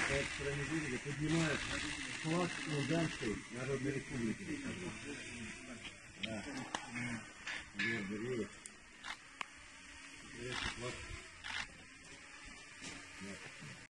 по этой стороне берега поднимают флаг Луганской Народной Республики.